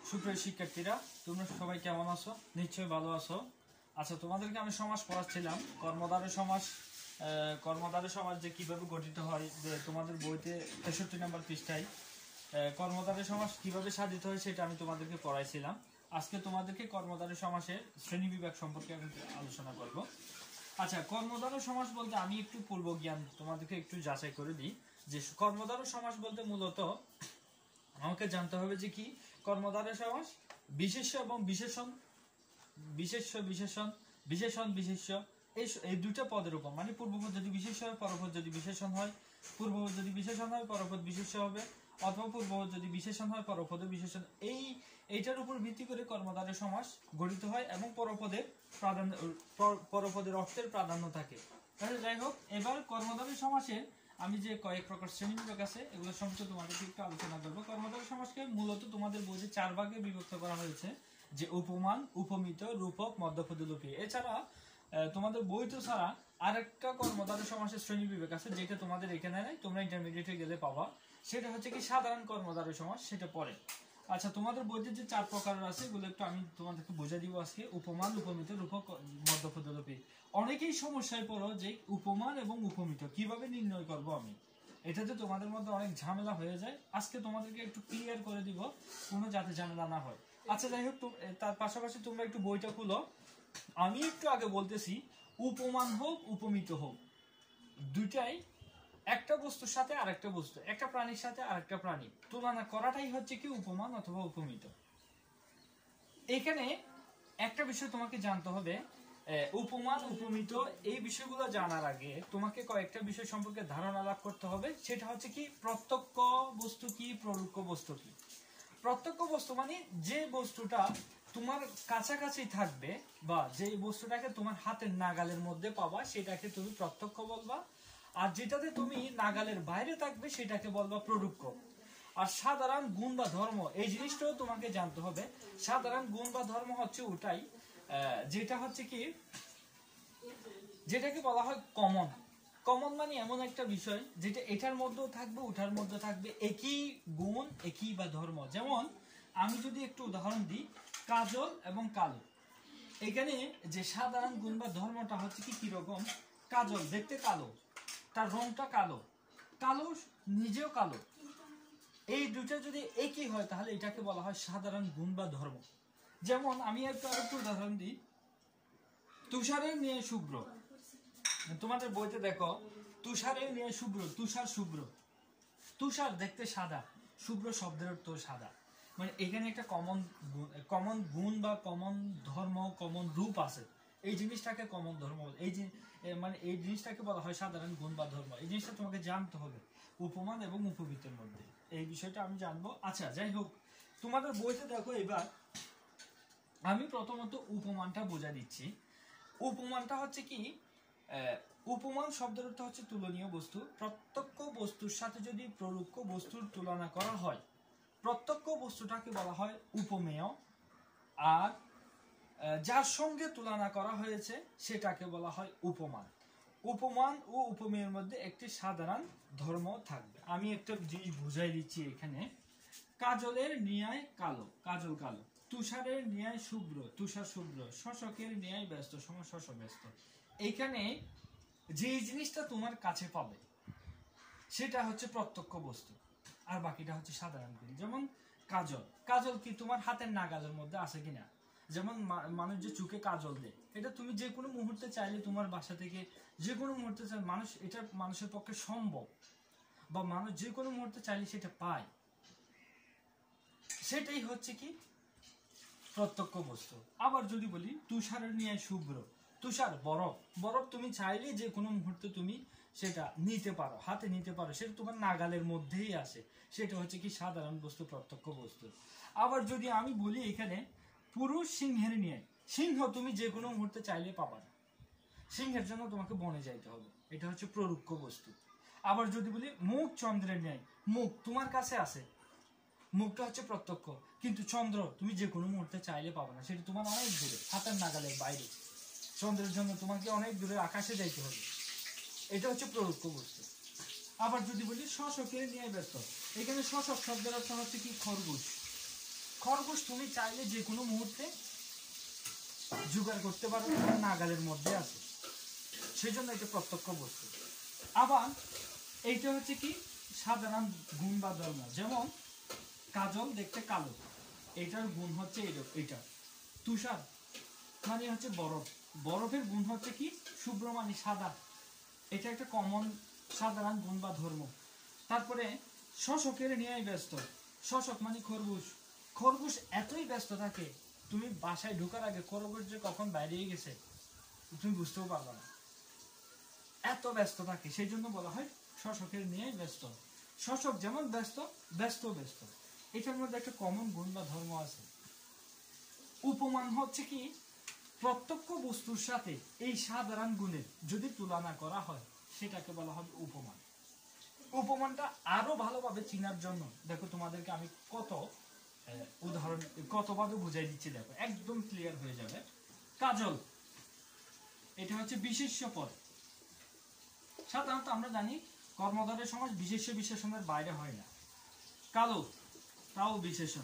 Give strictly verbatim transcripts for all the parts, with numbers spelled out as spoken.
সুপ্রিয় শিক্ষার্থীরা, তোমরা সবাই কেমন আছো? নিশ্চয়ই ভালো আছো। আচ্ছা, তোমাদেরকে আমি সমাস পড়াচ্ছিলাম। কর্মধারয় সমাস কর্মধারয় সমাস যে কিভাবে গঠিত হয়, যে তোমাদের বইতে তেষট্টি নম্বর পৃষ্ঠায় কর্মধারয় সমাস কিভাবে সাধিত হয় সেটা আমি তোমাদেরকে পড়াইছিলাম। আজকে তোমাদেরকে কর্মধারয় সমাসের শ্রেণী বিভাগ সম্পর্কে আমি আলোচনা করব। আচ্ছা, কর্মধারয় সমাস বলতে আমি একটু পূর্ব জ্ঞান তোমাদেরকে একটু যাচাই করে দিই যে কর্মধারয় সমাস বলতে মূলত আমাকে জানতে হবে যে কি কর্মধারয় সমাস বিশেষ্য এবং বিশেষণ, বিশেষ্য বিশেষণ, বিশেষণ বিশেষ্য, এই এই দুটো পদের উপর, মানে পূর্বপদ যদি বিশেষ্য হয়, পরপদ যদি বিশেষণ হয়, পূর্বপদ যদি বিশেষণ হয় পরপদ বিশেষ্য হবে, অথবা পূর্বপদ যদি বিশেষণ হয় পরপদ বিশেষণ, এই এইটার উপর ভিত্তি করে কর্মধারয় সমাস গঠিত হয় এবং পরপদের প্রাধান্য পরপদের অর্থের প্রাধান্য থাকে। তাহলে যাই হোক, এবার কর্মধারয় সমাসের আমি যে কয়েক প্রকার শ্রেণীবিভাগ আছে এগুলো সম্পর্কে তোমাদেরকে একটু আলোচনা করবো। কর্মধারয় সমাসকে মূলত তোমাদের বইতে চার ভাগে বিভক্ত করা হয়েছে, যে উপমান, উপমিত, রূপক, মধ্যপদলোপী। এছাড়া তোমাদের বইতে ছাড়া আরেকটা কর্মধারয় সমাসের শ্রেণী বিভাগ আছে, যেটা তোমাদের এখানে নাই, তোমরা ইন্টারমিডিয়েটে গেলে পাবা। সেটা হচ্ছে কি সাধারণ কর্মধারয় সমাস, সেটা পরে। আচ্ছা, তোমাদের বইতে যে চার প্রকারের আছে এগুলো একটু আমি তোমাদেরকে বুঝিয়ে দিব আজকে। উপমান, উপমিত, রূপক, মধ্যপদলোপী। অনেকেই সমস্যায় পড়ো যে উপমান এবং উপমিত কিভাবে নির্ণয় করব আমি, এটাতে তোমাদের মধ্যে অনেক ঝামেলা হয়ে যায়। আজকে তোমাদেরকে একটু ক্লিয়ার করে দিব, কোনো যাতে ঝামেলা না হয়। আচ্ছা, যাই হোক, তার পাশাপাশি তোমরা একটু বইটা খুলো। আমি একটু আগে বলতেছি, উপমান হোক উপমিত হোক, দুইটাই একটা বস্তুর সাথে আরেকটা বস্তু, একটা প্রাণীর সাথে আরেকটা প্রাণী তুলনা করাটাই হচ্ছে কি উপমান অথবা উপমিত। এখানে একটা বিষয় তোমাকে জানতে হবে, উপমান উপমিত এই বিষয়গুলো জানার আগে তোমাকে কয়েকটা বিষয় সম্পর্কে ধারণা লাভ করতে হবে। সেটা হচ্ছে কি প্রত্যক্ষ বস্তু কি, পরোক্ষ বস্তু কি। প্রত্যক্ষ বস্তু মানে যে বস্তুটা তোমার কাছাকাছি থাকবে বা যে বস্তুটাকে তোমার হাতের নাগালের মধ্যে পাবা সেটাকে তুমি প্রত্যক্ষ বলবা, আর যেটাতে তুমি নাগালের বাইরে থাকবে সেটাকে বলবা পরোক্ষ। আর সাধারণ গুণ বা ধর্ম এই জিনিসটাও তোমাকে জানতে হবে। সাধারণ গুণ বা ধর্ম হচ্ছে ওটাই যেটা হচ্ছে কি যেটাকে বলা হয় কমন। কমন মানে এমন একটা বিষয় যেটা এটার মধ্যেও থাকবে ওটার মধ্যে থাকবে, একই গুণ একই বা ধর্ম। যেমন আমি যদি একটু উদাহরণ দিই, কাজল এবং কালো, এখানে যে সাধারণ গুণ বা ধর্মটা হচ্ছে কি কিরকম, কাজল দেখতে কালো, তার রংটা কালো, কালো নিজেও কালো, এই দুটো যদি একই হয় তাহলে এটাকে বলা হয় সাধারণ গুণ বা ধর্ম। যেমন আমি একটু আরেকটু উদাহরণ দিই, তুষারের নিয়ে শুভ্র, তোমাদের বইতে দেখো তুষারের নিয়ে শুভ্র, তুষার শুভ্র, তুষার দেখতে সাদা, শুভ্র শব্দের অর্থ সাদা। মানে এখানে একটা কমন কমন গুণ বা কমন ধর্ম, কমন রূপ আছে, এই জিনিসটাকে কমন ধর্ম, এই মানে এই জিনিসটাকে বলা হয় সাধারণ গুণ বা ধর্ম। এই জিনিসটা তোমাকে জানতে হবে উপমান এবং উপমিতের মধ্যে, এই বিষয়টা আমি জানবো। আচ্ছা, যাই হোক, তোমাদের বইতে দেখো এবার আমি প্রথমত উপমানটা বোঝা দিচ্ছি। উপমানটা হচ্ছে কি, উপমান শব্দের অর্থ হচ্ছে তুলনীয় বস্তু। প্রত্যক্ষ বস্তুর সাথে যদি পরোক্ষ বস্তুর তুলনা করা হয়, প্রত্যক্ষ বস্তুটাকে বলা হয় উপমেয়, আর যার সঙ্গে তুলনা করা হয়েছে সেটাকে বলা হয় উপমান। উপমান ও উপমেয়ের মধ্যে একটি সাধারণ ধর্ম থাকবে। আমি একটা জিনিস বুঝাই দিচ্ছি এখানে। কাজলের ন্যায় কালো, কাজল কালো, তুষারের ন্যায় শুভ্র, তুষার শুভ্র, শশকের ন্যায় ব্যস্ত, শশক ব্যস্ত। এইখানে যে জিনিসটা তোমার কাছে পাবে সেটা হচ্ছে প্রত্যক্ষ বস্তু, আর বাকিটা হচ্ছে সাধারণ গুণ। যেমন কাজল, কাজল কি তোমার হাতের নাগালের মধ্যে আছে কিনা। যেমন মানুষ যে চোখে কাজল দেয়, এটা তুমি যে কোনো মুহূর্তে চাইলে তোমার বাসা থেকে যে কোনো মুহূর্তে চাইলে মানুষ, এটা মানুষের পক্ষে সম্ভব, বা মানুষ যে কোনো মুহূর্তে চাইলে সেটা পায়। সেটাই হচ্ছে কি প্রত্যক্ষ বস্তু। আবার যদি বলি তুষারের নিয়ে শুভ্র, তুষার বরফ, বরফ তুমি চাইলে যে কোনো মুহূর্তে তুমি সেটা নিতে পারো, হাতে নিতে পারো, সেটা তোমার নাগালের মধ্যেই আসে, সেটা হচ্ছে কি সাধারণ বস্তু, প্রত্যক্ষ বস্তু। আবার যদি আমি বলি এখানে পুরুষ সিংহের নিয়ে, সিংহ তুমি যে কোনো মুহূর্তে চাইলে পাবা না, সিংহের জন্য তোমাকে বনে যাইতে হবে, এটা হচ্ছে পরোক্ষ বস্তু। আবার যদি বলি মুখ চন্দ্রের ন্যায়, মুখ তোমার কাছে আছে, মুখটা হচ্ছে প্রত্যক্ষ, কিন্তু চন্দ্র তুমি যে কোনো মুহূর্তে চাইলে পাবে না, সেটা তোমার অনেক দূরে, হাতের নাগালের বাইরে, চন্দ্রের জন্য তোমাকে অনেক দূরে আকাশে যাইতে হবে, এটা হচ্ছে পরোক্ষ বস্তু। আবার যদি বলি শশকের নিয়ে ব্যস্ত, এখানে শশক শব্দের অর্থ হচ্ছে কি খরগোশ, খরগোশ তুমি চাইলে যে কোনো মুহূর্তে জোগাড় করতে পারো, তোমার নাগালের মধ্যে আছে, সেই জন্য এটা প্রত্যক্ষ বস্তু। আবার এইটা হচ্ছে কি সাধারণ গুণ বা ধর্ম, যেমন কাজল দেখতে কালো, এটার গুণ হচ্ছে এটা। তুষার মানে হচ্ছে বরফ, বরফের গুণ হচ্ছে কি শুভ্র মানে সাদা, এটা একটা কমন সাধারণ গুণ বা ধর্ম। তারপরে শশকের নিয়ে ব্যস্ত, শশক মানে খরগোশ, খরগোশ এতই ব্যস্ত থাকে তুমি বাসায় ঢোকার আগে খরগোশ যে কখন বাইরে গেছে তুমি বুঝতেও পারবে না, এত ব্যস্ত থাকে, সেই জন্য বলা হয় শশকের নিয়ে ব্যস্ত। শশক যেমন ব্যস্ত, ব্যস্ত ব্যস্ত, এটার মধ্যে একটা কমন গুণ বা ধর্ম আছে। উপমান হচ্ছে কি প্রত্যক্ষ বস্তুর সাথে এই সাধারণ গুণের যদি তুলনা করা হয় সেটাকে বলা হবে উপমান। উপমানটা আরো ভালোভাবে চিনার জন্য দেখো তোমাদেরকে আমি কত উদাহরণ কতভাবে বুঝাই দিচ্ছি, দেখো একদম ক্লিয়ার হয়ে যাবে। কাজল এটা হচ্ছে বিশেষ্য পদ, সাধারণত আমরা জানি কর্মধারয় সমাস বিশেষ্য বিশেষণের বাইরে হয় না। কালো তাও বিশেষণ,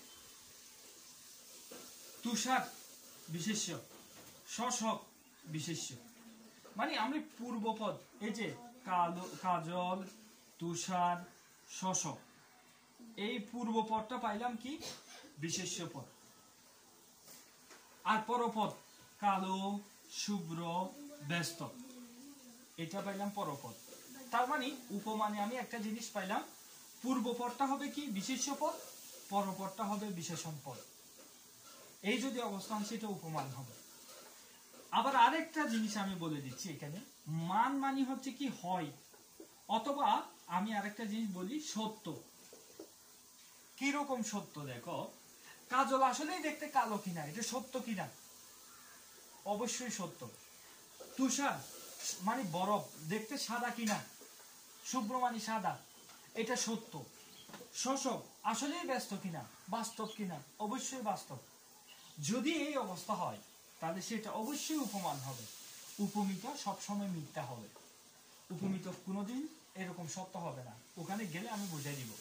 তুষার বিশেষ্য, শশক বিশেষ্য, মানে আমি পূর্বপদ এই যে কালো, কাজল, তুষার, শশক, এই পূর্বপদটা পাইলাম কি বিশেষ্য পদ, আর পরপদ কালো, শুভ্র, ব্যস্ত, এটা পাইলাম পরপদ। তার মানে উপমানে আমি একটা জিনিস পাইলাম, পূর্বপদটা হবে কি বিশেষ্য পদ, পরপদটা হবে বিশেষণ পদ, এই যদি অবস্থান সেটা উপমান হবে। আবার আরেকটা জিনিস আমি বলে দিচ্ছি এখানে, মান মানে হচ্ছে কি হয়, অথবা আমি আরেকটা জিনিস বলি সত্য। কিরকম সত্য, দেখো কাজল আসলেই দেখতে কালো কিনা, এটা সত্য কিনা, অবশ্যই সত্য। তুষার মানে বরফ দেখতে সাদা কিনা, শুভ্র মানে সাদা, এটা সত্য। শশক আসলেই ব্যস্ত কিনা, বাস্তব কিনা, অবশ্যই বাস্তব। যদি এই অবস্থা হয় তাহলে সেটা অবশ্যই উপমান হবে। উপমিত সবসময় মিথ্যা হবে, উপমিত কোনোদিন এরকম সত্য হবে না, ওখানে গেলে আমি বুঝাই দিব।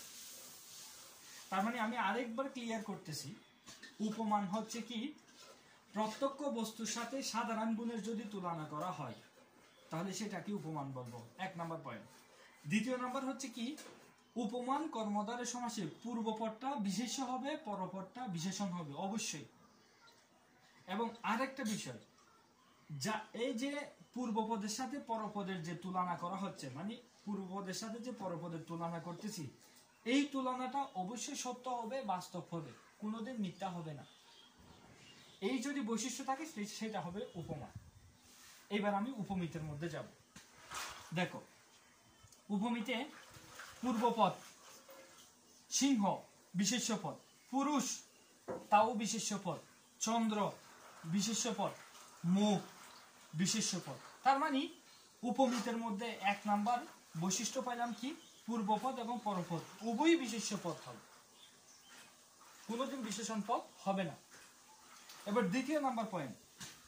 তার মানে আমি আরেকবার ক্লিয়ার করতেছি, উপমান হচ্ছে কি প্রত্যক্ষ বস্তুর সাথে সাধারণ গুণের যদি তুলনা করা হয় তাহলে সেটাকে উপমান বলবো, এক নাম্বার পয়েন্ট। দ্বিতীয় নাম্বার হচ্ছে কি উপমান কর্মধারয় সমাসে পূর্বপদটা বিশেষ্য হবে, পরপদটা বিশেষণ হবে অবশ্যই। এবং আরেকটা বিষয়, যা এই যে পূর্বপদের সাথে পরপদের যে তুলনা করা হচ্ছে, মানে পূর্বপদের সাথে যে পরপদের তুলনা করতেছি, এই তুলনাটা অবশ্যই সত্য হবে, বাস্তব হবে, কোনোদিন মিথ্যা হবে না। এই যদি বৈশিষ্ট্য থাকে সেটা হবে উপমা। এবার আমি উপমিতের মধ্যে যাব। দেখো উপমিতে পূর্বপদ সিংহ বিশেষ্য পদ, পুরুষ তাও বিশেষ্য পদ, চন্দ্র বিশেষ্য পদ, মুখ বিশেষ্য পদ। তার মানে উপমিতের মধ্যে এক নাম্বার বৈশিষ্ট্য পাইলাম কি পূর্বপদ এবং পরপদ উভয়ই বিশেষ্য পদ হবে, কোনোদিন বিশেষণ পদ হবে না। এবার দ্বিতীয় নাম্বার পয়েন্ট,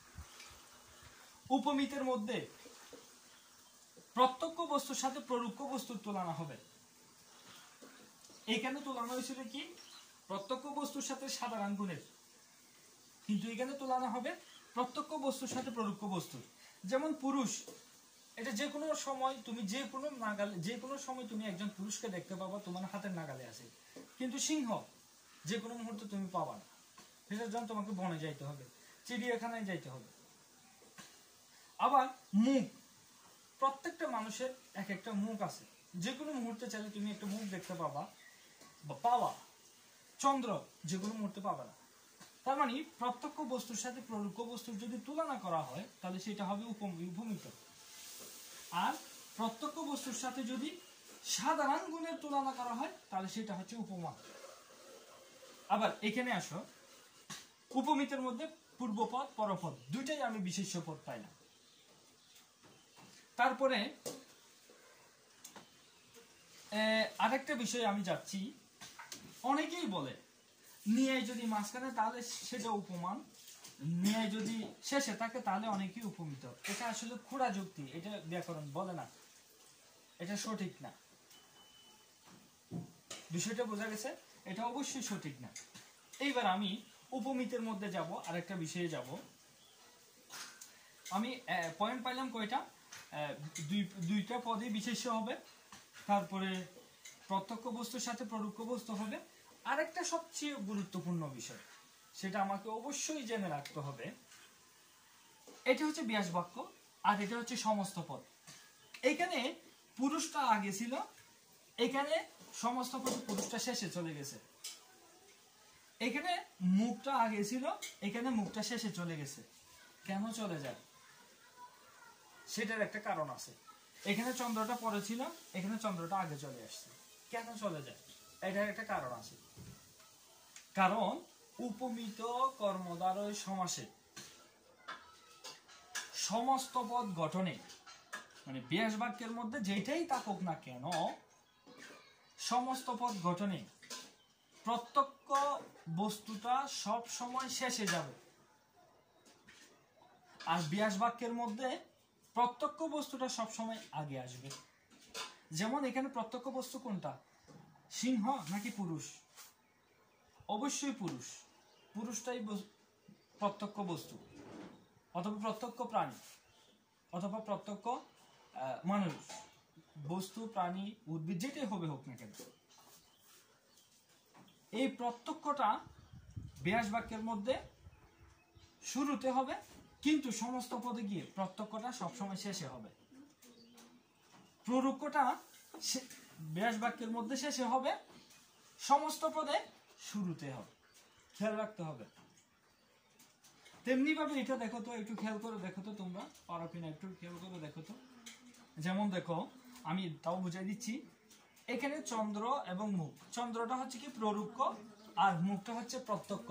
উপমিতের মধ্যে প্রত্যক্ষ বস্তুর সাথে পরোক্ষ বস্তুর তুলনা হবে। এখানে তুলনা হয়েছিল কি প্রত্যক্ষ বস্তুর সাথে সাধারণ গুণের, কিন্তু এখানে তুলনা হবে প্রত্যক্ষ বস্তুর সাথে পরোক্ষ বস্তুর। যেমন পুরুষ, এটা যে কোনো সময় তুমি যে কোনো নাগালে, যে কোনো সময় তুমি একজন পুরুষকে দেখতে পাবা, তোমার হাতের নাগালে আছে। কিন্তু সিংহ যে কোনো মুহূর্তে তুমি পাবা না, সেটার জন্য তোমাকে বনে যাইতে হবে, চিড়িয়াখানায় যাইতে হবে। আবার মুখ, প্রত্যেকটা মানুষের এক একটা মুখ আছে, যে কোনো মুহূর্তে চাইলে তুমি একটা মুখ দেখতে পাবা বা পাওয়া। চন্দ্র যে কোনো মুহূর্তে পাবা না। তার মানে প্রত্যক্ষ বস্তুর সাথে পরোক্ষ বস্তুর যদি তুলনা করা হয় তাহলে সেটা হবে উপমিত, আর প্রত্যক্ষ বস্তুর সাথে যদি সাধারণ গুণের তুলনা করা হয় তাহলে সেটা হচ্ছে উপমা। আবার এখানে আসো, উপমিতের মধ্যে পূর্বপদ পরপদ দুইটাই আমি বিশেষ্য পদ পাইলাম। তারপরে আরেকটা বিষয় আমি যাচ্ছি, অনেকেই বলে ন্যায় যদি মাঝখানে তাহলে সেটা উপমান, ন্যায় যদি শেষে থাকে তাহলে অনেকেই উপমিত। এটা আসলে খোঁড়া যুক্তি, এটা ব্যাকরণ বলে না, এটা সঠিক না। বিষয়টা বোঝা গেছে, এটা অবশ্যই সঠিক না। এইবার আমি উপমিতের মধ্যে যাব, আরেকটা বিষয়ে যাব। আমি পয়েন্ট পাইলাম কয়টা? দুই দুইটা পদে বিশেষ্য হবে, তারপরে প্রত্যক্ষ বস্তুর সাথে পরোক্ষ বস্তু হবে। আরেকটা সবচেয়ে গুরুত্বপূর্ণ বিষয়, সেটা আমাকে অবশ্যই জেনে রাখতে হবে। এটা হচ্ছে ব্যাস বাক্য, আর এটা হচ্ছে সমস্ত পদ। এখানে পুরুষটা আগে ছিল, এখানে সমস্ত পদ পুরুষটা শেষে চলে গেছে। এখানে মুখটা আগে ছিল, এখানে মুখটা শেষে চলে গেছে। কেন চলে যায়? সেটার একটা কারণ আছে। এখানে চন্দ্রটা পরে ছিল, এখানে চন্দ্রটা আগে চলে আসছে। কেন চলে যায়? এটার একটা কারণ আছে। কারণ উপমিত কর্মদ্বারয় সমাসে সমস্ত পদ গঠনে, মানে ব্যাস বাক্যের মধ্যে যেটাই থাকুক না কেন, সমস্ত পদ গঠনে প্রত্যক্ষ বস্তুটা সব সময় শেষে যাবে, আর ব্যাস বাক্যের মধ্যে প্রত্যক্ষ বস্তুটা সব সময় আগে আসবে। যেমন এখানে প্রত্যক্ষ বস্তু কোনটা? সিংহ নাকি পুরুষ? অবশ্যই পুরুষ। পুরুষটাই প্রত্যক্ষ বস্তু, অথবা প্রত্যক্ষ প্রাণী, অথবা প্রত্যক্ষ মানুষ, বস্তু, প্রাণী, উদ্ভিদ, যেটাই হবে হোক না কেন। এই প্রত্যক্ষটা ব্যাস বাক্যের মধ্যে শুরুতে হবে, কিন্তু সমস্ত পদে গিয়ে প্রত্যক্ষটা সবসময় শেষে হবে। প্ররোক্ষটা ব্যাস বাক্যের মধ্যে শেষে হবে, সমস্ত পদে শুরুতে হবে। খেয়াল রাখতে হবে। তেমনি ভাবে এটা দেখো তো, একটু খেয়াল করে দেখো তো, তোমরা পারো কিনা একটু খেয়াল করে দেখো তো। যেমন দেখো, আমি তাও বুঝাই দিচ্ছি। এখানে চন্দ্র এবং মুখ, চন্দ্রটা হচ্ছে কি প্ররোক্ষ, আর মুখটা হচ্ছে প্রত্যক্ষ।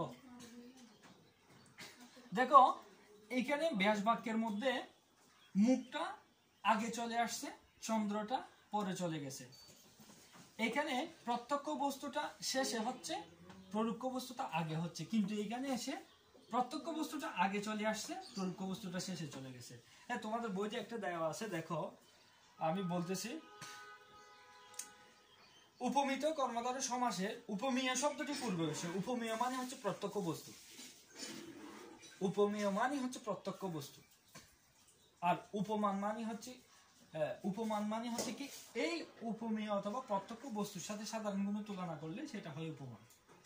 দেখো এখানে ব্যাস বাক্যের মধ্যে মুখটা আগে চলে আসছে, চন্দ্রটা পরে চলে গেছে। এখানে প্রত্যক্ষ বস্তুটা শেষে হচ্ছে, পরোক্ষ বস্তুটা আগে হচ্ছে, কিন্তু এখানে এসে প্রত্যক্ষ বস্তুটা আগে চলে আসছে, পরোক্ষ বস্তুটা শেষে চলে গেছে। হ্যাঁ, তোমাদের বইতে একটা দেওয়া আছে, দেখো আমি বলতেছি। উপমিত কর্মধারয় সমাসে উপমেয় শব্দটি পূর্বে এসে, উপমেয় মানে হচ্ছে প্রত্যক্ষ বস্তু, উপমেয় মানে হচ্ছে প্রত্যক্ষ বস্তু। আর উপমান মানে হচ্ছে উপমান মানে হচ্ছে কি, এই উপমেয় অথবা প্রত্যক্ষ বস্তুর সাথে সাধারণ গুণ তুলনা করলে সেটা হয় উপমান।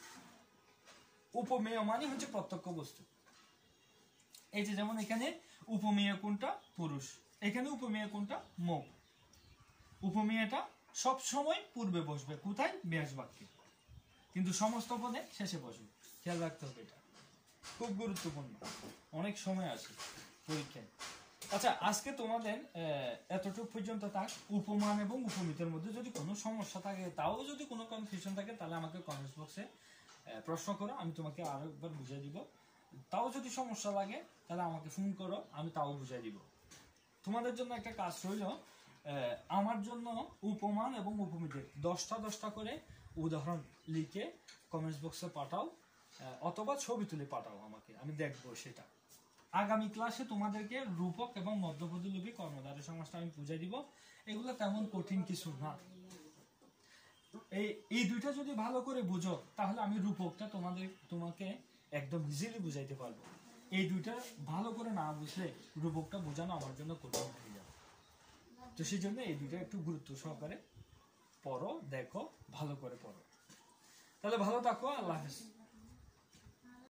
উপমেয় মানে হচ্ছে প্রত্যক্ষ বস্তু। এই যে যেমন এখানে উপমেয় কোনটা? পুরুষ। এখানে উপমেয় কোনটা? মুখ। উপমেয়টা সব সময় পূর্বে বসবে, কোথায়? ব্যাস বাক্যে, কিন্তু সমস্ত পদে শেষে বসবে। খেয়াল রাখতে হবে, এটা খুব গুরুত্বপূর্ণ, অনেক সময় আছে পরীক্ষায়। আচ্ছা, আজকে তোমাদের এতটুকু পর্যন্ত থাক। উপমান এবং উপমিতের মধ্যে যদি কোনো সমস্যা থাকে, তাও যদি কোনো কনফিউশন থাকে, তাহলে আমাকে কমেন্টস বক্সে প্রশ্ন করো, আমি তোমাকে আরো একবার বুঝিয়ে দিব। তাও যদি সমস্যা লাগে তাহলে আমাকে ফোন করো, আমি তাও বুঝিয়ে দিব। তোমাদের জন্য একটা কাজ রইল, আমার জন্য উপমান এবং উপমিতের দশটা দশটা করে উদাহরণ লিখে কমেন্টস বক্সে পাঠাও, অথবা ছবি তুলে পাঠাও আমাকে, আমি দেখবো সেটা। আগামী ক্লাসে তোমাদেরকে রূপক এবং মধ্যপদলোপী কর্মধারয় সমাসটা আমি বুঝিয়ে দিব। এগুলো তেমন কঠিন কিছু না। এই এই দুইটা যদি ভালো করে বুঝো, তাহলে আমি রূপকটা তোমাদের তোমাকে একদম ইজিলি বুঝাইতে পারবো। এই দুইটা ভালো করে না বুঝলে রূপকটা বোঝানো আমার জন্য কঠিন হয়ে যাবে। তো সেই জন্য এই দুইটা একটু গুরুত্ব সহকারে পড়ো, দেখো, ভালো করে পড়ো। তাহলে ভালো থাকো, আল্লাহ হাফেজ।